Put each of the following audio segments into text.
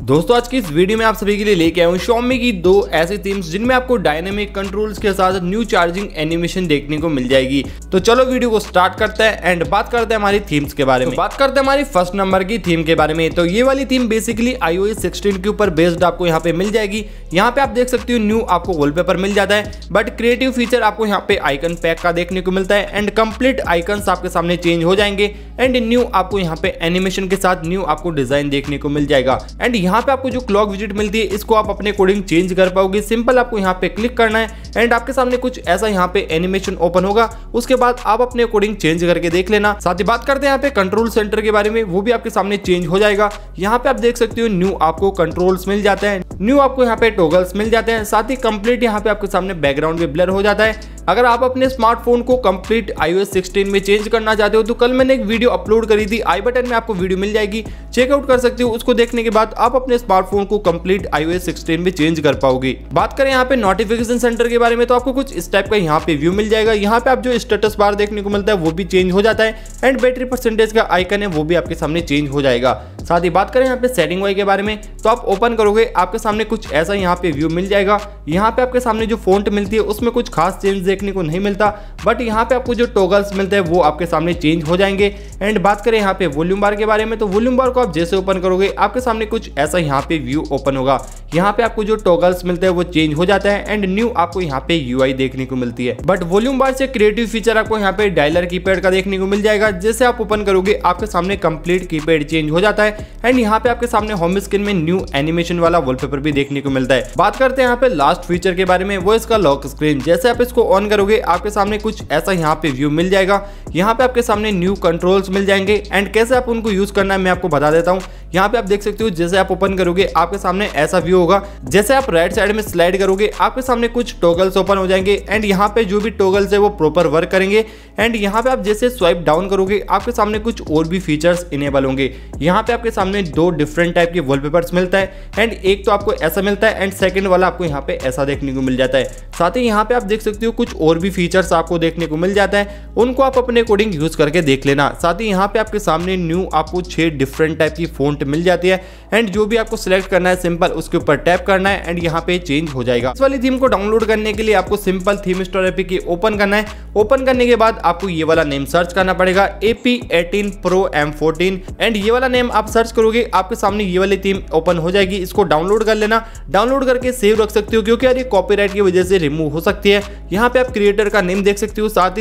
दोस्तों आज की इस वीडियो में आप सभी के लिए लेके आया हूँ Xiaomi की दो ऐसी थीम्स जिनमें आपको डायनेमिक कंट्रोल्स के साथ न्यू चार्जिंग एनिमेशन देखने को मिल जाएगी। तो चलो वीडियो को स्टार्ट करते हैं एंड बात करते हैं हमारी थीम्स के बारे में। बात करते हैं हमारी फर्स्ट नंबर की थीम के बारे में। तो ये वाली थीम बेसिकली iOS 16 के ऊपर बेस्ड आपको यहाँ पे मिल जाएगी। यहाँ पे आप देख सकते हो न्यू आपको वॉलपेपर मिल जाता है, बट क्रिएटिव फीचर आपको यहाँ पे आइकन पैक का देखने को मिलता है एंड कंप्लीट आइकन्स आपके सामने चेंज हो जाएंगे एंड न्यू आपको यहाँ पे एनिमेशन के साथ न्यू आपको डिजाइन देखने को मिल जाएगा। एंड यहाँ पे आपको जो क्लॉक विजिट मिलती है इसको आप अपने अकॉर्डिंग चेंज कर पाओगे। सिंपल आपको यहाँ पे क्लिक करना है एंड आपके सामने कुछ ऐसा यहाँ पे एनिमेशन ओपन होगा, उसके बाद आप अपने अकॉर्डिंग चेंज करके देख लेना। साथ ही बात करते हैं यहाँ पे कंट्रोल सेंटर के बारे में, वो भी आपके सामने चेंज हो जाएगा। यहाँ पे आप देख सकते हो न्यू आपको कंट्रोल्स मिल जाते हैं, न्यू आपको यहाँ पे टॉगल्स मिल जाते हैं, साथ ही कंप्लीट यहाँ पे आपके सामने बैकग्राउंड भी ब्लर हो जाता है। अगर आप अपने स्मार्टफोन को कंप्लीट iOS 16 में चेंज करना चाहते हो तो कल मैंने एक वीडियो अपलोड करी थी, आई बटन में आपको वीडियो मिल जाएगी, चेकआउट कर सकते हो। उसको देखने के बाद आप अपने स्मार्टफोन को कंप्लीट iOS 16 में चेंज कर पाओगे। बात करें यहाँ पे नोटिफिकेशन सेंटर के बारे में तो आपको कुछ इस टाइप का यहाँ पे व्यू मिल जाएगा। यहाँ पे आप जो स्टेटस बार देखने को मिलता है वो भी चेंज हो जाता है एंड बैटरी परसेंटेज का आइकन है वो भी आपके सामने चेंज हो जाएगा। साथ ही बात करें यहाँ पे सेटिंग वाई के बारे में तो आप ओपन करोगे आपके सामने कुछ ऐसा यहाँ पे व्यू मिल जाएगा। यहाँ पे आपके सामने जो फॉन्ट मिलती है उसमें कुछ खास चेंज देखने को नहीं मिलता, बट यहाँ पे आपको जो टॉगल्स मिलते हैं वो आपके सामने चेंज हो जाएंगे। एंड बात करें यहाँ पे वॉल्यूम बार के बारे में तो वॉल्यूम बार को आप जैसे ओपन करोगे आपके सामने कुछ ऐसा यहाँ पे व्यू ओपन होगा। यहाँ पे आपको जो टॉगल्स मिलते हैं वो चेंज हो जाता है एंड न्यू आपको यहाँ पे यूआई देखने को मिलती है। बट वॉल्यूम बार से क्रिएटिव फीचर आपको यहाँ पे डायलर कीपैड का देखने को मिल जाएगा। जैसे आप ओपन करोगे आपके सामने कंप्लीट कीपैड चेंज हो जाता है एंड यहाँ पे आपके सामने होम स्क्रीन में न्यू एनिमेशन वाला वॉलपेपर भी देखने को मिलता है। बात करते हैं यहाँ पे लास्ट फीचर के बारे में, वो इसका लॉक स्क्रीन। जैसे आप इसको ऑन करोगे आपके सामने कुछ ऐसा यहाँ पे व्यू मिल जाएगा। यहाँ पे आपके सामने न्यू कंट्रोल्स मिल जाएंगे एंड कैसे आप उनको यूज करना है मैं आपको बता देता हूँ। यहाँ पे आप देख सकते हो जैसे आप ओपन करोगे आपके सामने ऐसा व्यू होगा। जैसे आप राइट साइड में स्लाइड करोगे आपके सामने कुछ टॉगल्स ओपन हो जाएंगे एंड यहाँ पे जो भी टॉगल्स है वो प्रॉपर वर्क करेंगे एंड यहाँ पे आप जैसे स्वाइप डाउन करोगे आपके सामने कुछ और भी फीचर्स इनेबल होंगे। यहाँ पे आपके सामने दो डिफरेंट टाइप के वॉलपेपर्स मिलता है एंड एक तो आपको ऐसा मिलता है एंड सेकंड वाला आपको यहाँ पे ऐसा देखने को मिल जाता है। साथ ही यहाँ पे आप देख सकते हो कुछ और भी फीचर्स आपको देखने को मिल जाता है, उनको आप अपने अकॉर्डिंग यूज करके देख लेना। साथ ही यहाँ पे आपके सामने न्यू आपको 6 डिफरेंट टाइप की फॉन्ट मिल जाती है एंड जो भी आपको सिलेक्ट करना है सिंपल उसके ऊपर टैप करना है एंड यहाँ पे चेंज हो जाएगा। इस वाली थीम को डाउनलोड करने के लिए आपको simple theme store APK open करना है। ओपन करने के बाद आपको ये वाला नेम सर्च करना पड़ेगा AP18 Pro M14 एंड ये वाला नेम आप सर्च करोगे आपके सामने ये वाली थीम ओपन हो जाएगी। इसको डाउनलोड कर लेना, डाउनलोड करके सेव रख सकते हो क्योंकि यार ये कॉपीराइट की वजह से रिमूव हो सकती है। यहाँ पे आप क्रिएटर का नेम देख सकते हो, साथ ही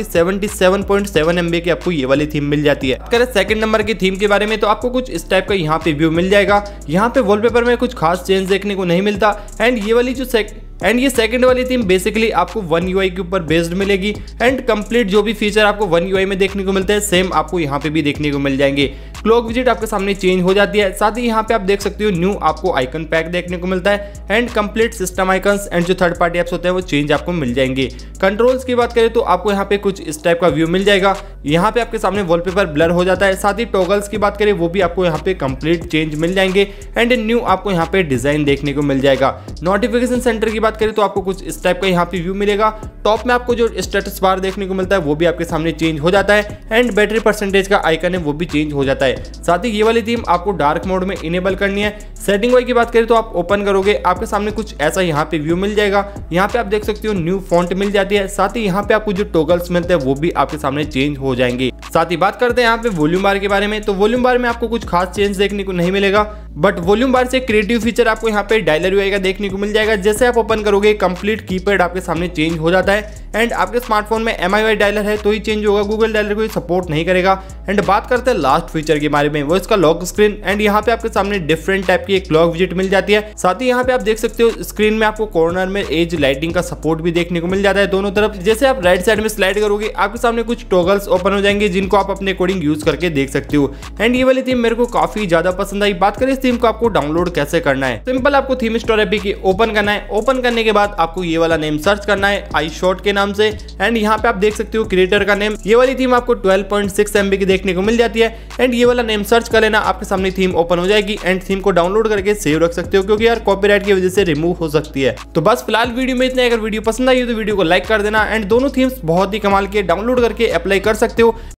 77.7 MB की आपको ये वाली थीम मिल जाती है। करें सेकंड नंबर की थीम के बारे में तो आपको कुछ इस टाइप का यहाँ पे व्यू मिल जाएगा। यहाँ पे वॉलपेपर में कुछ खास चेंज देखने को नहीं मिलता एंड ये वाली जो ये सेकंड वाली थीम बेसिकली आपको वन यूआई के ऊपर बेस्ड मिलेगी एंड कंप्लीट जो भी फीचर आपको वन यूआई में देखने को मिलते हैं सेम आपको यहाँ पे भी देखने को मिल जाएंगे। क्लॉक विजिट आपके सामने चेंज हो जाती है। साथ ही यहाँ पे आप देख सकते हो न्यू आपको आइकन पैक देखने को मिलता है and complete system icons and जो थर्ड पार्टी एप्स होते हैं वो चेंज आपको मिल जाएंगे। कंट्रोल्स की बात करें तो आपको यहाँ पे कुछ इस टाइप का व्यू मिल जाएगा। यहाँ पे आपके सामने वॉलपेपर ब्लर हो जाता है। साथ ही टॉगल्स की बात करें वो भी आपको यहाँ पे कंप्लीट चेंज मिल जाएंगे एंड न्यू आपको यहाँ पे डिजाइन देखने को मिल जाएगा। नोटिफिकेशन सेंटर की बात करें तो आपको कुछ इस टाइप का यहाँ पे व्यू मिलेगा। टॉप में आपको जो स्टेटस बार देखने को मिलता है वो भी आपके सामने चेंज हो जाता है एंड बैटरी परसेंटेज का आइकन है वो भी चेंज हो जाता है। साथ ही ये वाली थीम आपको डार्क मोड में इनेबल करनी है। सेटिंग वाई की बात करें तो आप ओपन करोगे आपके सामने कुछ ऐसा यहाँ पे व्यू मिल जाएगा। यहाँ पे आप देख सकते हो न्यू फॉन्ट मिल जाती है। साथ ही यहाँ पे आपको जो टॉगल्स मिलते हैं वो भी आपके सामने चेंज हो जाएंगे। साथ ही बात करते हैं यहाँ पे वॉल्यूम बार के बारे में तो वॉल्यूम बार में आपको कुछ खास चेंज देखने को नहीं मिलेगा, बट वॉल्यूम बार से क्रिएटिव फीचर आपको यहाँ पे डायलर यूआई का देखने को मिल जाएगा। जैसे आप ओपन करोगे कंप्लीट कीपैड आपके सामने चेंज हो जाता है एंड आपके स्मार्टफोन में MIUI डायलर है तो ही चेंज होगा, गूगल डायलर को सपोर्ट नहीं करेगा। एंड बात करते हैं लास्ट फीचर के बारे में, वो इसका लॉक स्क्रीन एंड यहाँ पे आपके सामने डिफरेंट टाइप की एक क्लॉक विजिट मिल जाती है। साथ ही यहाँ पे आप देख सकते हो स्क्रीन में आपको कॉर्नर में एज लाइटिंग का सपोर्ट भी देखने को मिल जाता है दोनों तरफ। जैसे आप राइट साइड में स्लाइड करोगे आपके सामने कुछ टॉगल्स ओपन हो जाएंगे जिनको आप अपने अकॉर्डिंग यूज करके देख सकते हो एंड ये वाली थीम मेरे को काफी ज्यादा पसंद आई। बात करें इस थीम को आपको डाउनलोड कैसे करना है, सिंपल आपको थीम स्टोर एपीके ओपन करना है। ओपन करने के बाद आपको ये वाला नेम सर्च करना है iShot के नाम से एंड यहाँ पे आप देख सकते हो क्रिएटर का नेम। ये वाली थीम आपको 12.6 MB की देखने को मिल जाती है एंड ये वाला नेम सर्च कर लेना, आपके सामने थीम ओपन हो जाएगी एंड थीम को डाउनलोड करके सेव रख सकते हो क्योंकि यार कॉपीराइट की वजह से रिमूव हो सकती है। तो बस फिलहाल वीडियो में इतना। अगर वीडियो पसंद आई हो तो वीडियो को लाइक कर देना एंड दोनों थीम्स बहुत ही कमाल के डाउनलोड करके अप्लाई कर सकते हो।